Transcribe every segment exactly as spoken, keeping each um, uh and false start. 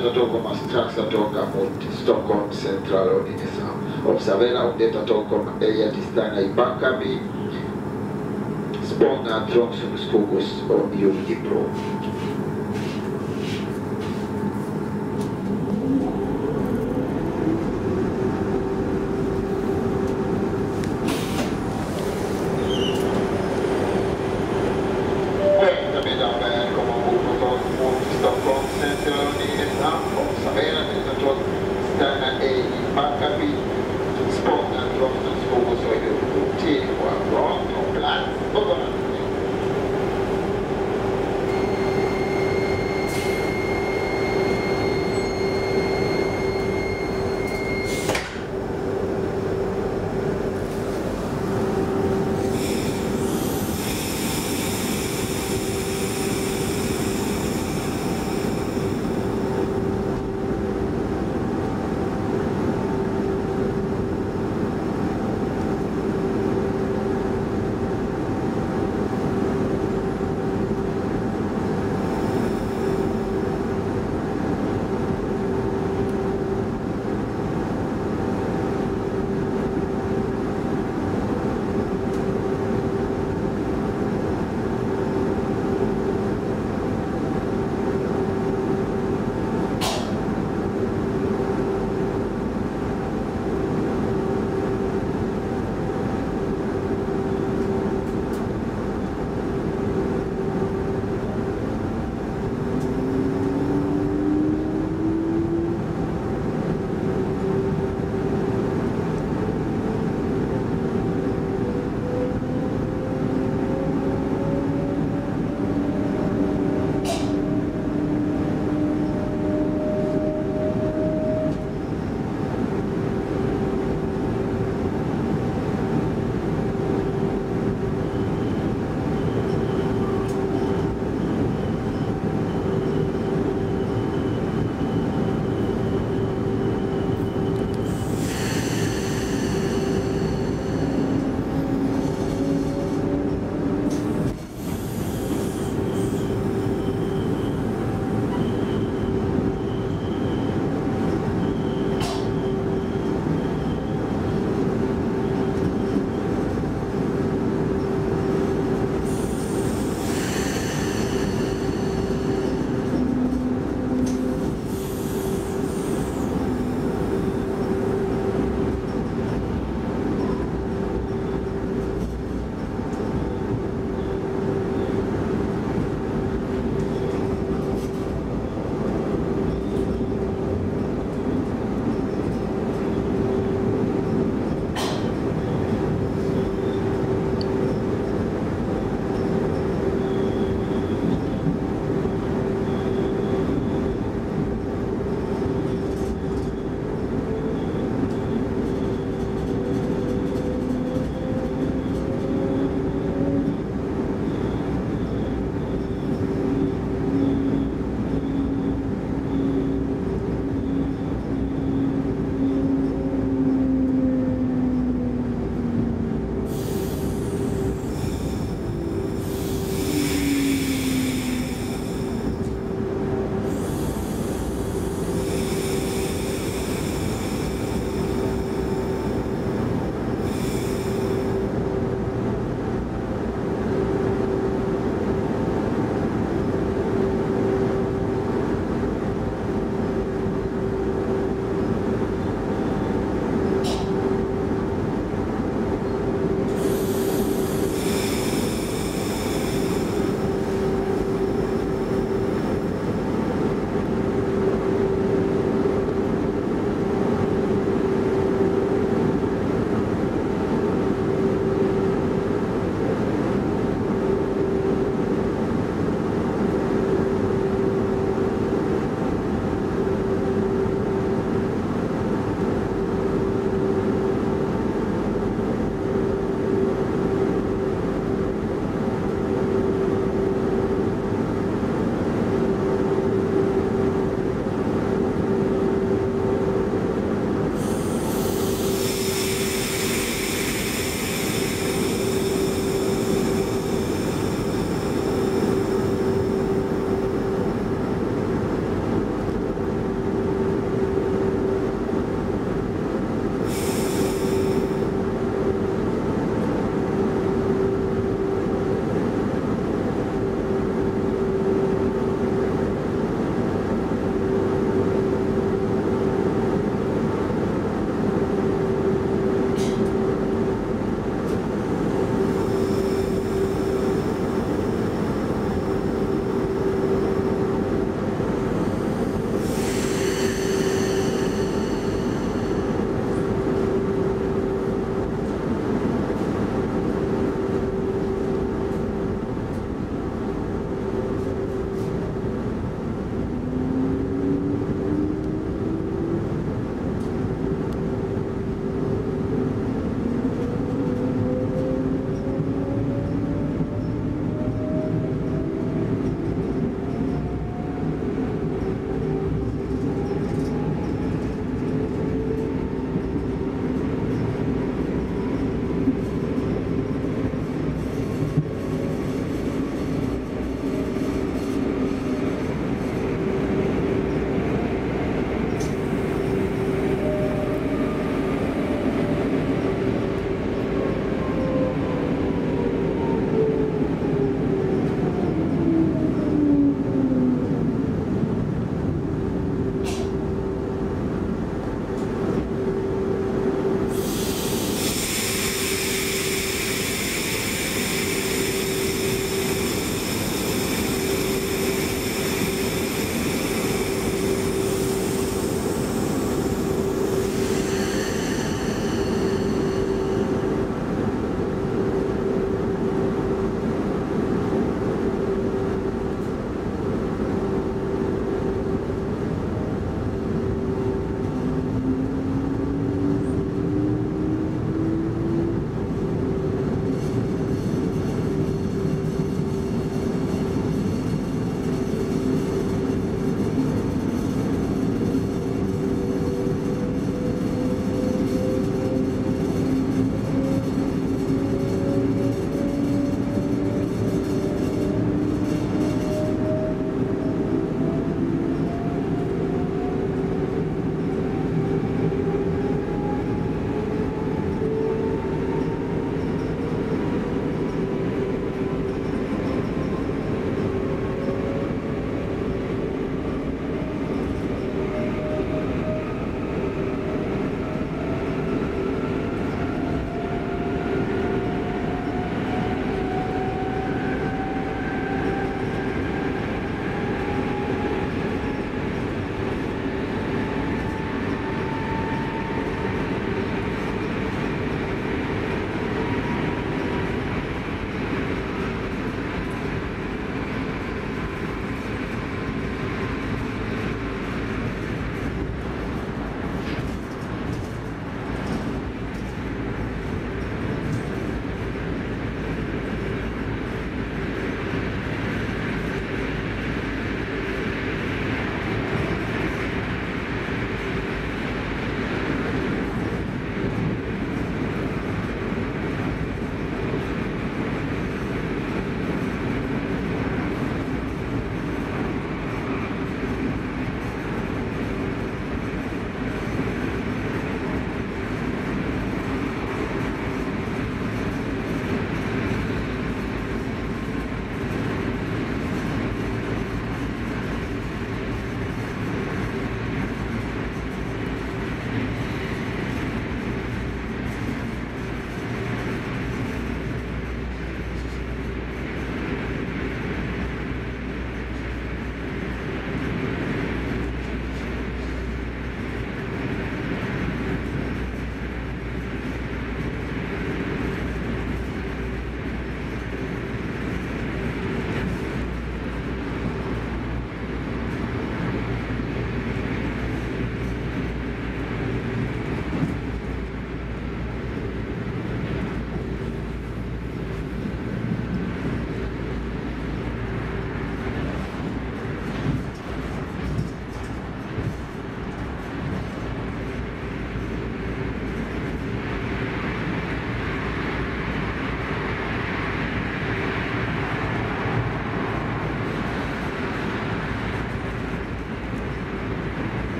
detta tåg kommer strax att åka mot Stockholms central och Nynäshamn. Observera om detta tåg kommer ej till stanna i Backaby, Spånga, Trångsundskogus och Huddinge.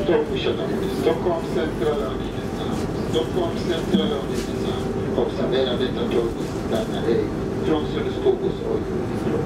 Tågfortsätter mot Stockholm central och Nynäshamn. Stockholm central och Nynäshamn. Observera detta tåg stannar ej från Södra-Älvsjö och Huddinge.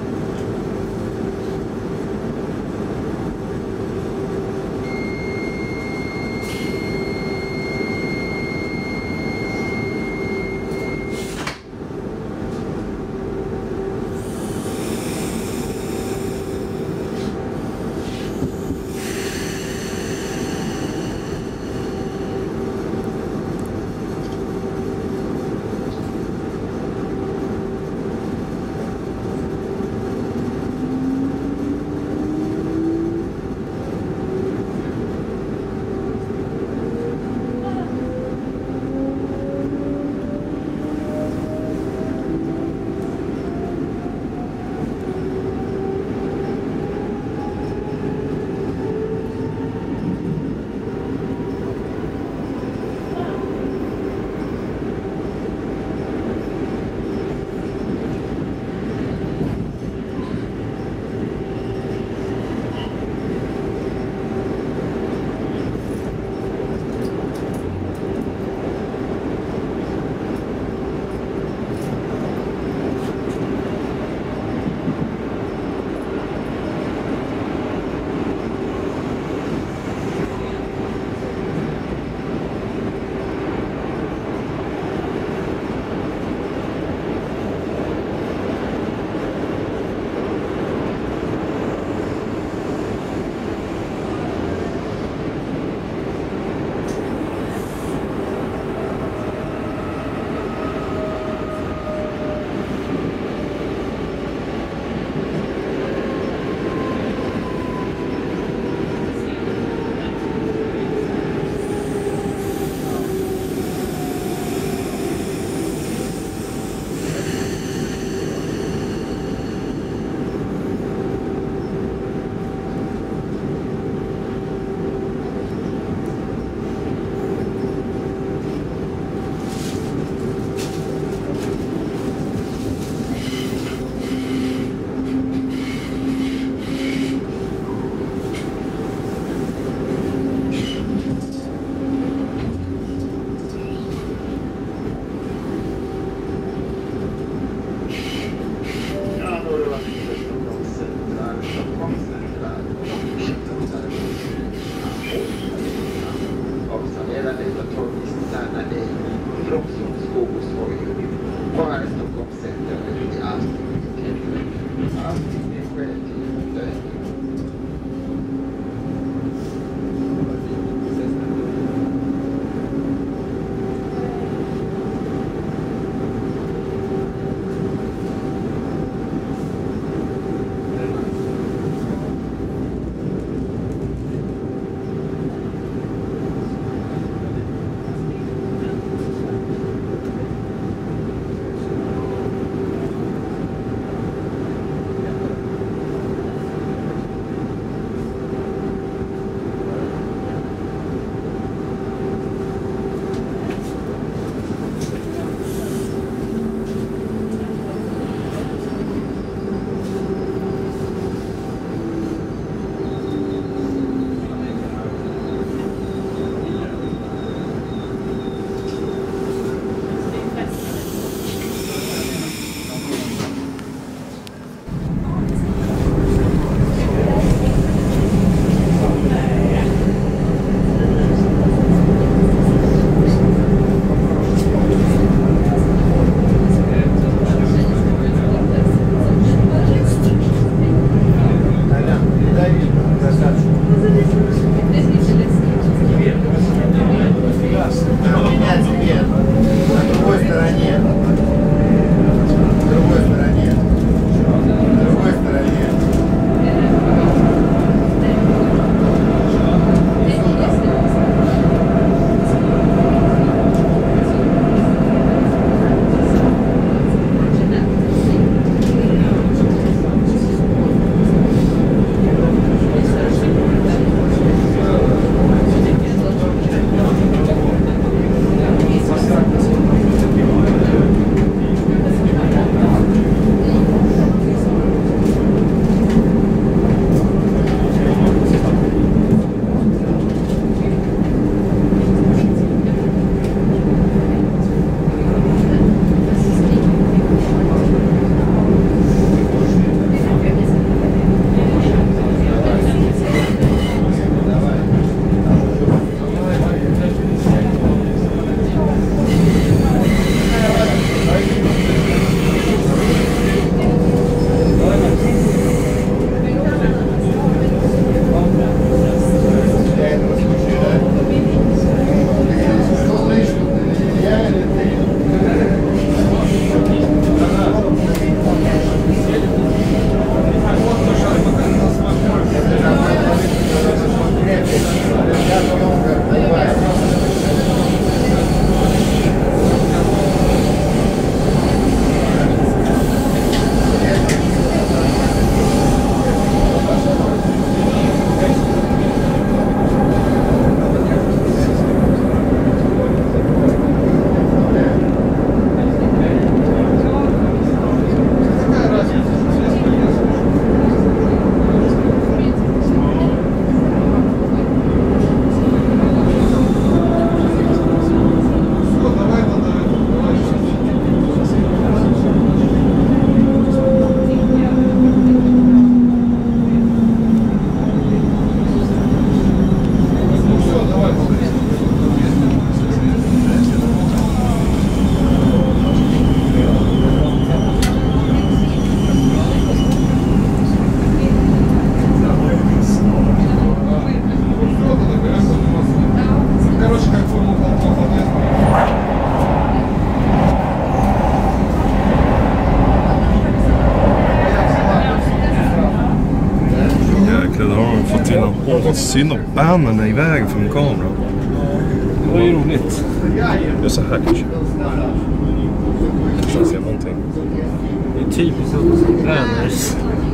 Synd om bannen är iväg från kameran. Det var ju roligt. Det är så här kanske. Kanske jag ser någonting. Det är typiskt Banners.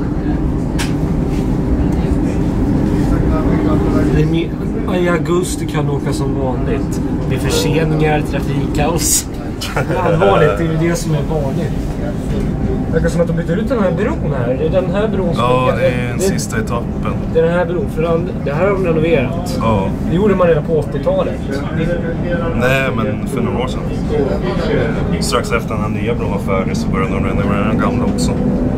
I augusti kan åka som vanligt. Det är förseningar, trafikkaos. Det är allvarligt, det är det som är vanligt. Det är som att de byter ut den här bron här. Det är den här bron som ja, är, det är den det, sista etappen. Det är den här bron, för den, det här har de renoverat. Ja. Det gjorde man redan på åttiotalet. Nej, men för några år sedan. Strax efter den här nya bron var färdig så började de renovera den gamla också.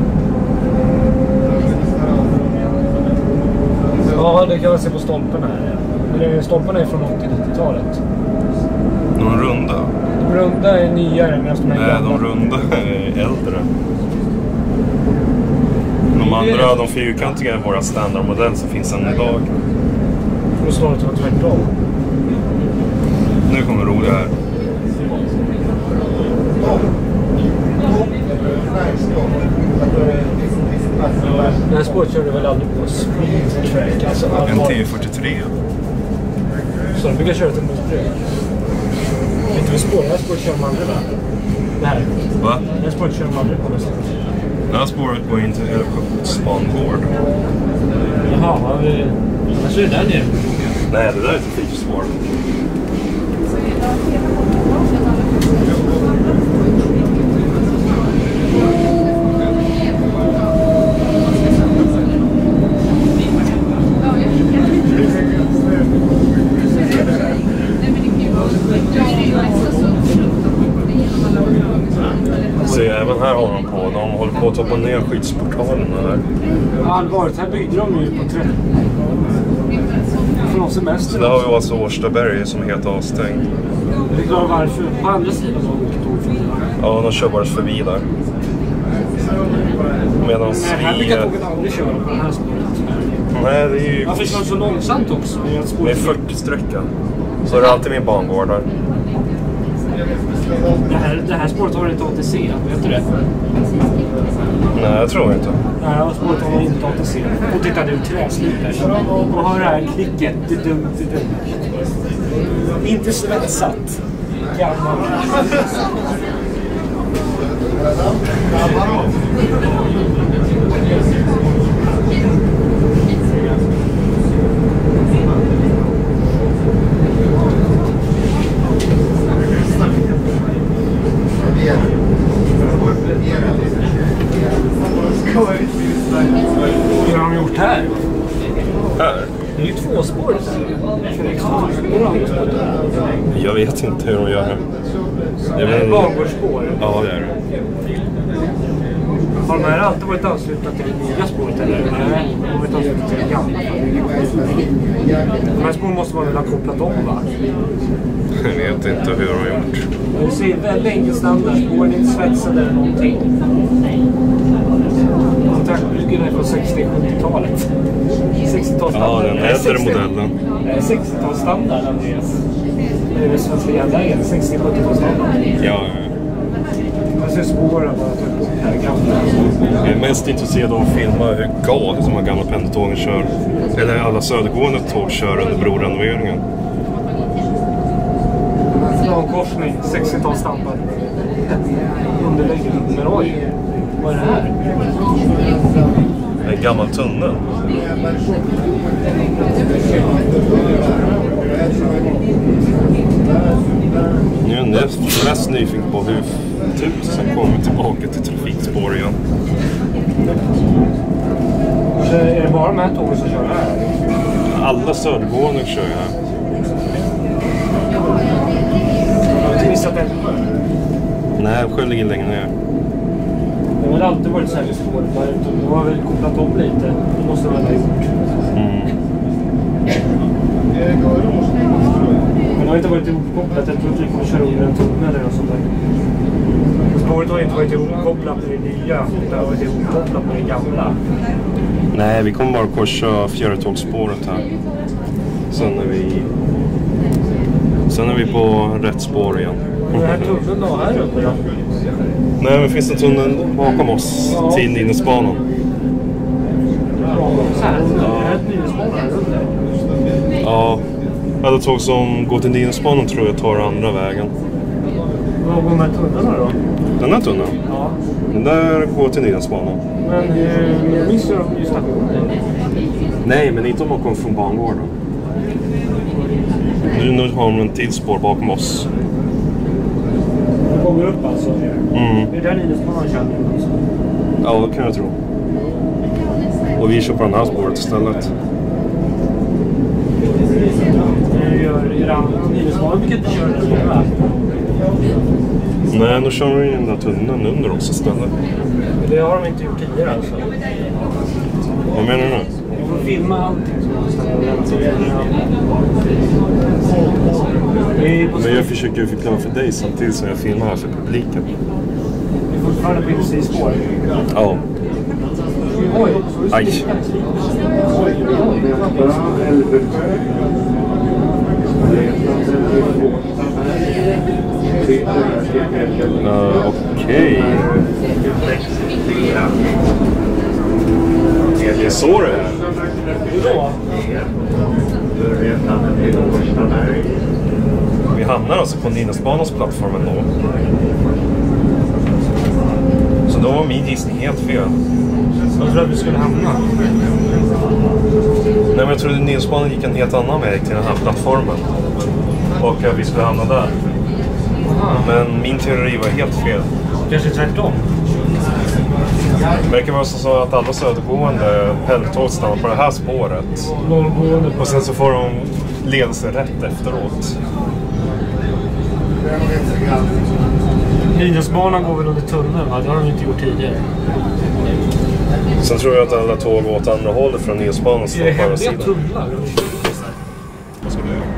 Ja, det kan man se på stolpen här. Stolparna är från åttio-nittiotalet. De runda? De runda är nyare medan de här Nej, gamla. de runda är äldre. De andra, de fyrkantiga är våra standardmodell som finns än idag. Och snarare var tvärtom. Nu kommer det roliga här. Det här spåret körde väl aldrig på speed track? Alltså, en T fyrtiotre. Så de brukar köra till motbruk. Vet du vad spår? Det här spåret kör de aldrig va? Det här. Va? Det här spåret kör de aldrig på nästan. Det här spåret går in till Godsbangård. Jaha, vad vi... Annars är det där nere. Nej, det där är trafikspår. Så även här har de på, de håller på att ta på ner skyddsportalen här. Allvarligt, här byggde de ju på trettio. Från semester. Så där har vi alltså Årstaberg som är helt avstängd. Det är klart varför. På andra sidan var det tåg förbi. Ja, de kör bara förbi där. Medan vi... Nej, här brukar tåget aldrig köra på den här spåret. Nej, det är ju... Varför kör det så långsamt också? Det är fyrtio-sträcka. Så är det alltid min bangård där. Det här, det här spåret har inte A T C, vet du det? Nej, jag tror inte. Nej, spåret har inte A T C. Och titta nu, träslipper. Och har det här klicket, det är dumt, det är dumt. Inte svetsat. Gammal. Vad har de gjort här? Här? Det är ju två spår. Jag vet inte hur de gör här. Det är väl bangårdsspår. Ja, det är det. Har de här alltid varit anslutna till det nya spåret eller? Nej, de har varit anslutna till det gamla. De här spåren måste man väl ha kopplat om va? Jag vet inte hur de har gjort. Du ser väldigt enkel standard. Spåren är inte svetsade eller någonting. Kontaktbryggen är från sextio-sjuttiotalet. sextiotalsstandard. Ja, den äldre modellen. Det är sextiotalsstandard, Andreas. Det är det svenska järnvägen. sextio-sjuttiotalsstandard. Ja, jag ser spåren bara att upp här gamla. jag är mest intresserad av att filma hur galet som de gamla pendeltågen kör. Eller alla södergående tåg kör under brorenoveringen. Långkorsning, sextiotalsstandard. Underlägger. Men oj, vad är det här? En gammal tunnel. Nu är jag mest nyfiken på hur tusen kommer tillbaka till trafikspår igen. Är det bara de här tågen som kör här? Alla södergående kör här. Jag har inte missat den. Nej, själv ligger längre ner. Det har väl alltid varit så här i spåret. De har väl kopplat om lite. Det måste de väl ha gjort. Mm. Men det har inte varit ihopkopplat. Jag tror inte vi kommer köra under en tunnel eller något sånt där. Spåret har inte varit ihopkopplat med det nya. Det har varit ihopkopplat med det gamla. Nej, vi kommer bara korsa fjärrtågsspåret här. Sen är vi... Sen är vi på rätt spår igen. Och den här tunneln då, här uppe då? Nej, men finns det en tunnel bakom oss ja. till Nynäsbanan? Ja, så här. Ja. Det här är ett Nynäsbanan här uppe. Ja, alla tåg som går till Nynäsbanan tror jag tar andra vägen. Vad går med tunnlarna då? Den här tunneln? Ja. Den där går till Nynäsbanan. Men eh, missar de ju stationen? Nej, men inte om man kommer från bangård då. Nu, nu har de en tidsspår bakom oss. De kommer upp alltså? Mm. Är det där Nynäsbanan känner alltså? Ja, det kan jag tro. Och vi kör på den här spåret istället. Nu gör er andra Nynäsbanan, vilket inte kör den spåret. Nej, nu kör vi in den där tunneln under oss istället. Det har de inte gjort tidigare alltså. Vad menar du nu? Vi får filma allting som Men jag försöker förklara för dig samtidigt som jag filmar här för publiken. Vi får fortfarande på industrispår. Ja. Oj. Aj. Uh, Okej. Det är så det är. Då? Vi hamnar alltså på Nynäsbanans plattformen då. Så då var min gissning helt fel. Jag tror att vi skulle hamna. Nej, men jag trodde Nynäsbanan gick en helt annan väg till den här plattformen. Och att vi skulle hamna där. Aha. Men min teori var helt fel. Kanske tvärtom. Det verkar vara så att alla södergående pendeltåg stannar på det här spåret. Norrgående. Och sen så får de leda sig rätt efteråt. Nynäsbanan går väl under tunneln, va? Det har de inte gjort tidigare. Sen tror jag att alla tåg går åt andra hållet från Nynäsbanan. Det är hemliga tunnlar. Vad ska du göra?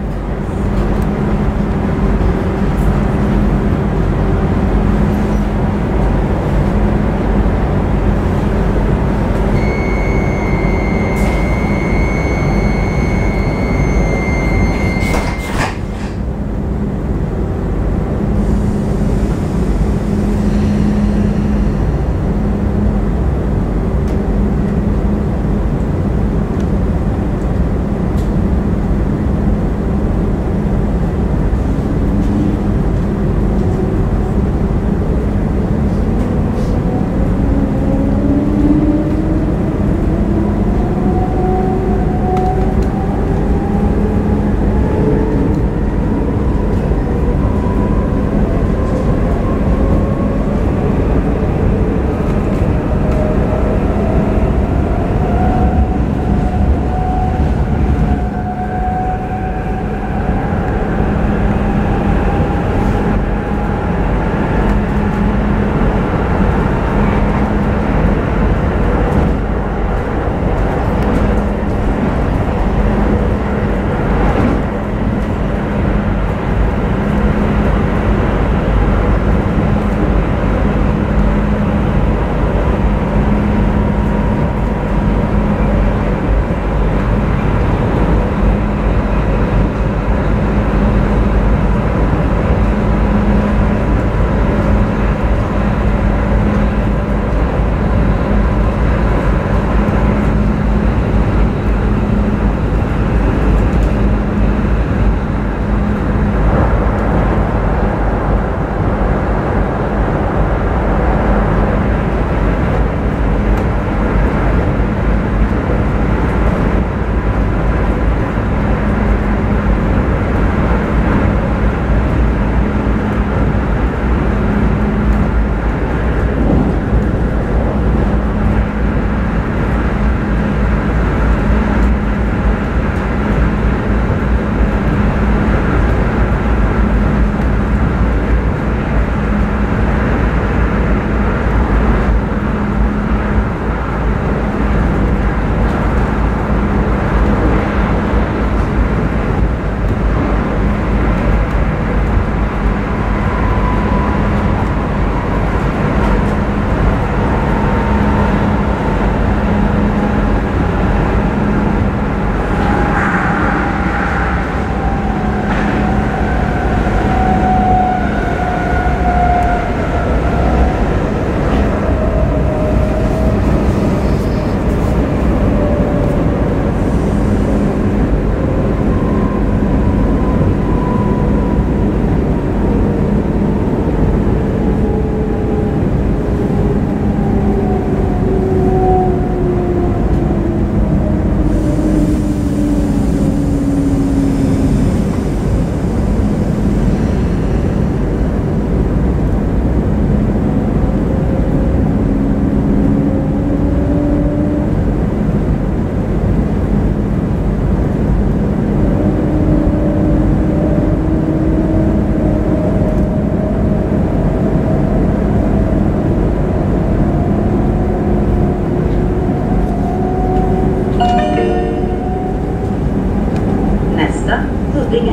Nästa, Huddinge.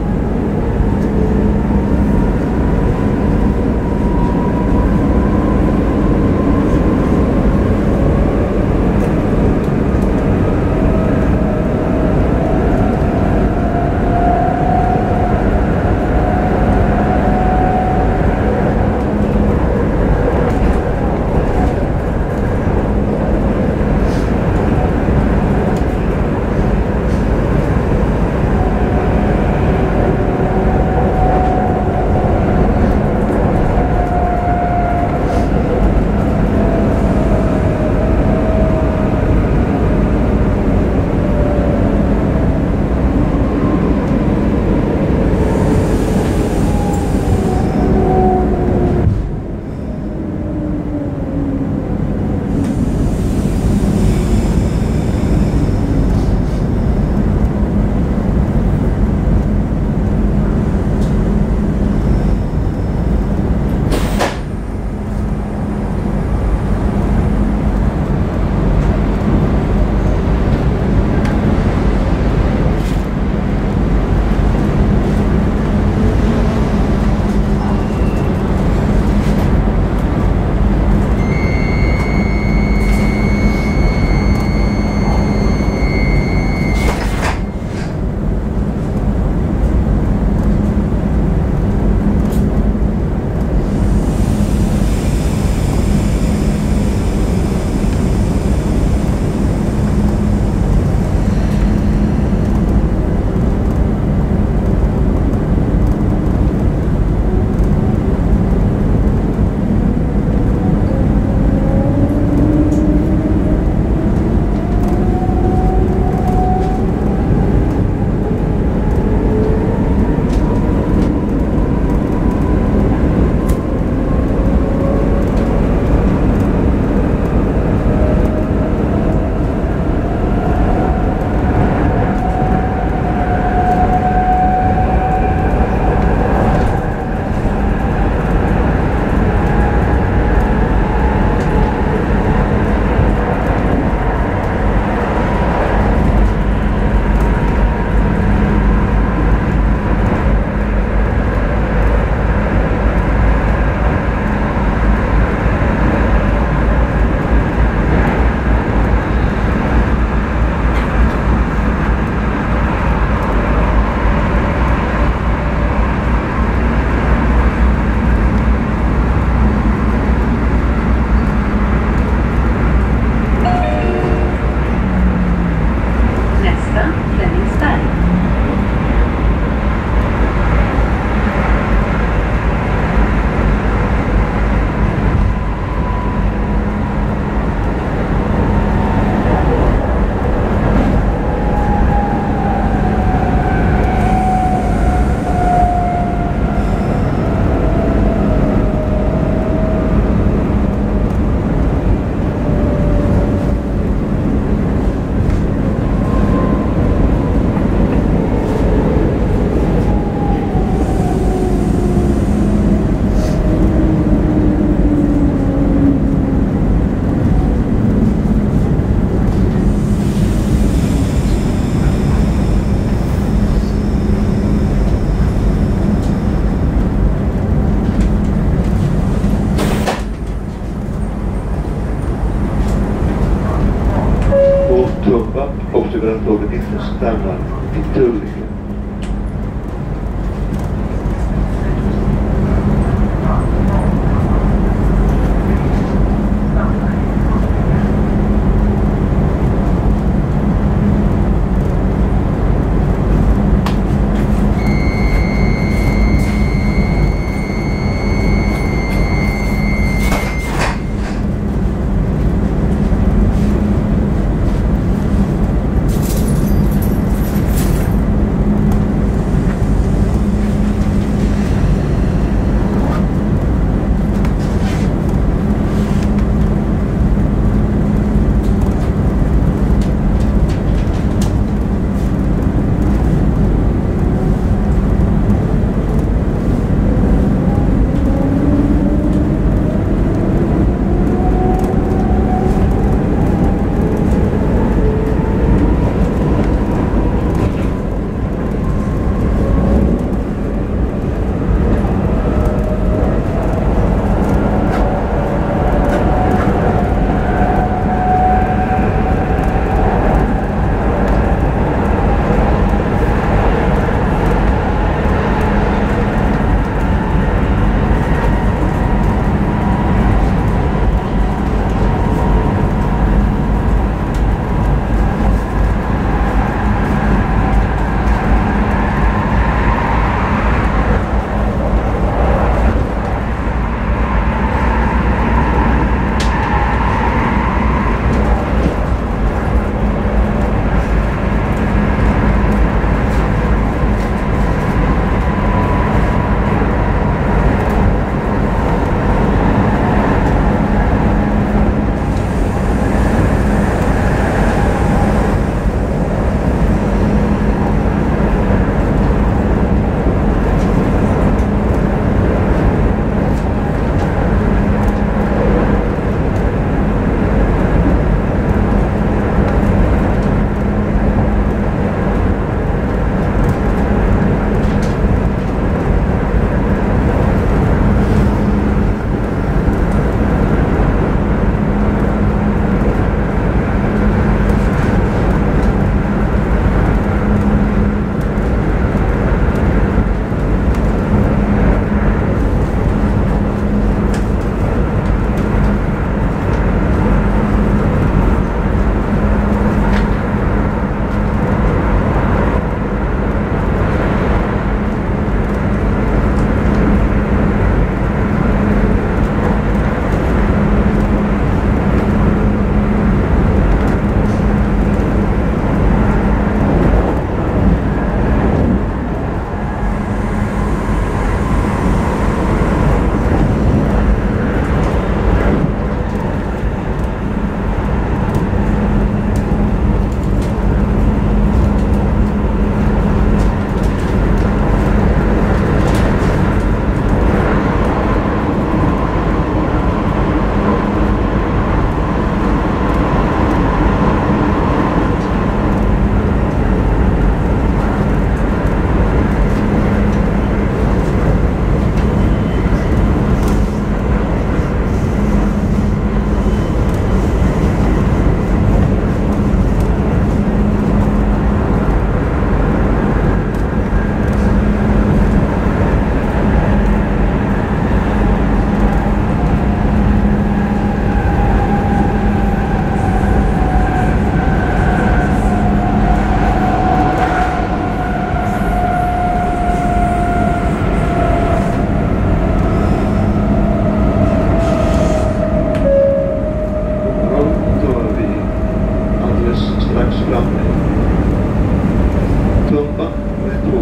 Älvsjö-Tumba och Södra-Älvsjö inte stannar i Huddinge.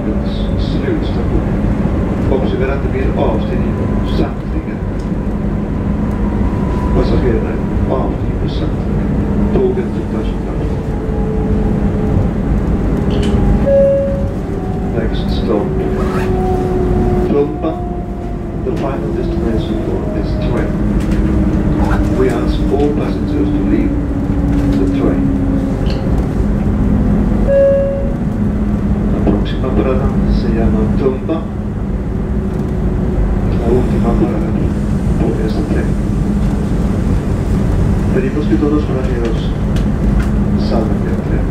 tågets slutstation. Observera att det blir avstigning på samtliga passagerare. Avstigning på samtliga. Tåget tar sin plats. Next stop. Tumba, the final destination for this train. We ask all passengers to leave the train. La próxima parada se llama Tumba. La última parada por este tren. Pedimos que todos los pasajeros salgan del tren.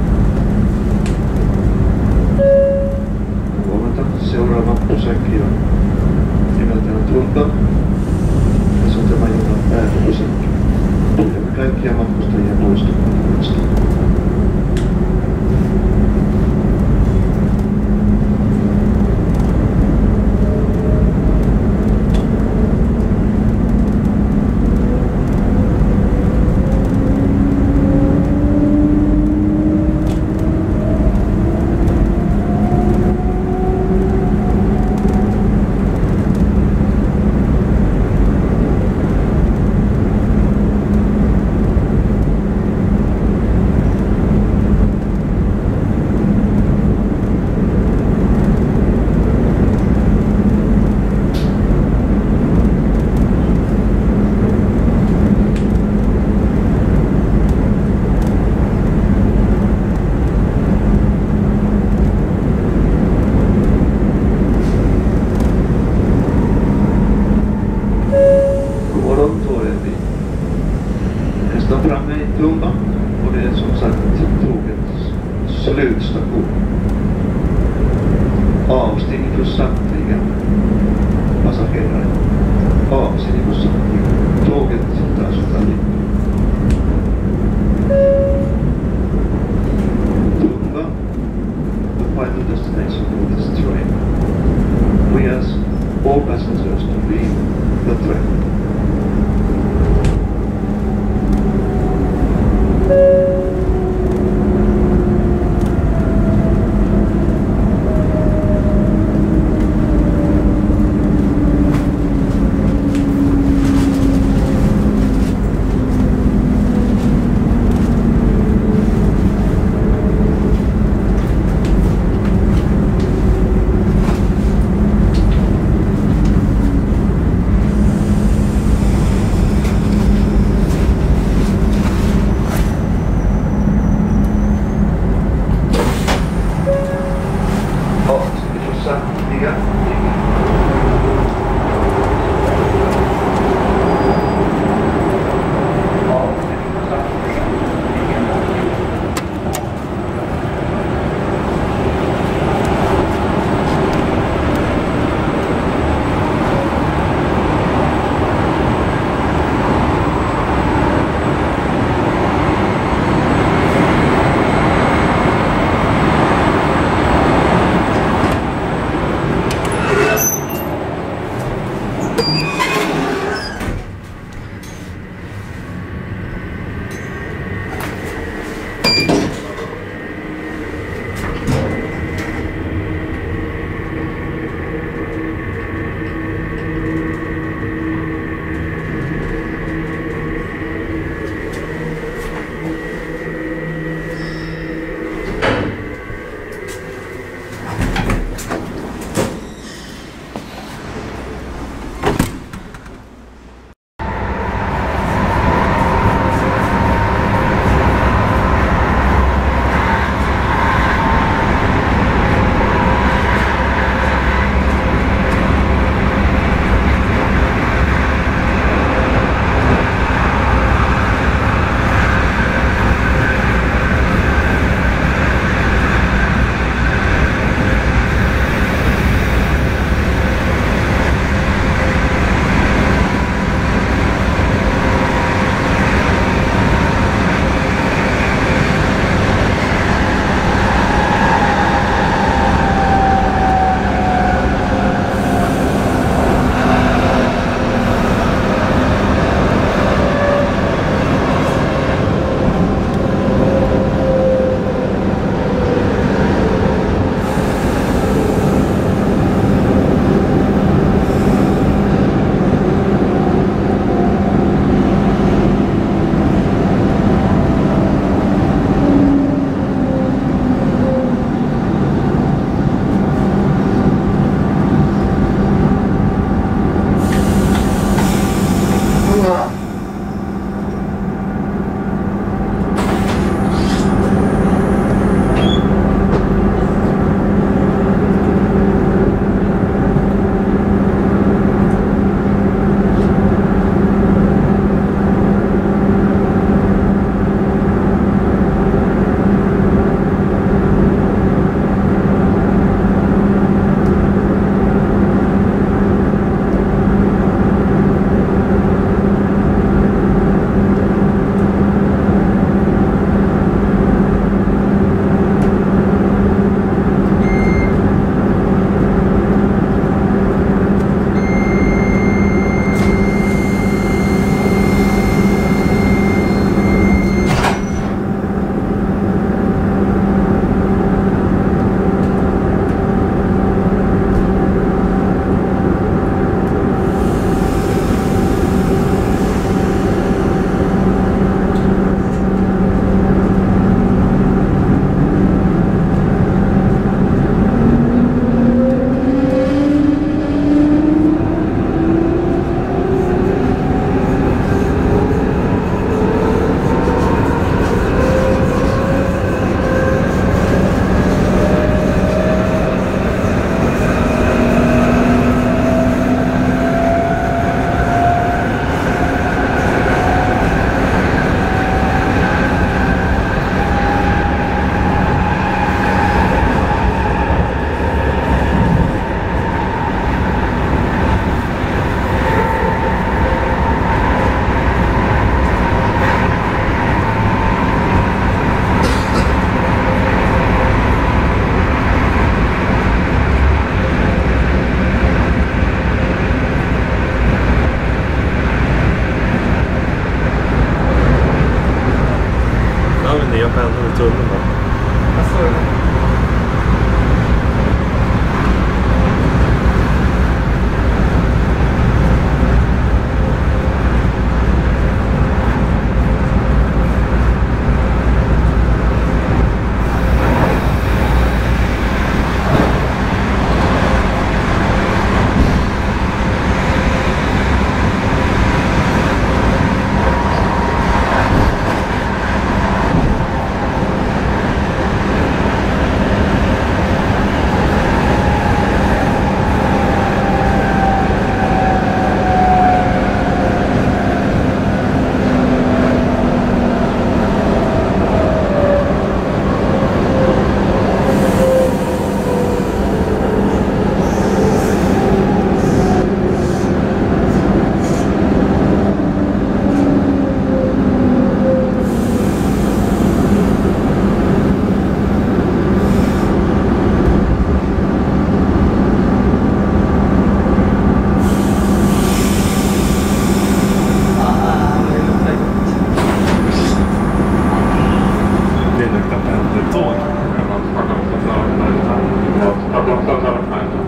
Seuraava pysäkki on nimeltään Tumba, ja se on tämä junan päätöpysäkki. Pyydämme kaikkia matkustajia poistumaan junasta. Slutstation. Avstigning för samtliga passagerare. Avstigning för samtliga. Tåget tar sin trafik. Tumba, the final destination for this train. We ask all passengers to leave the train. Stockholm, Södra-Älvsjö.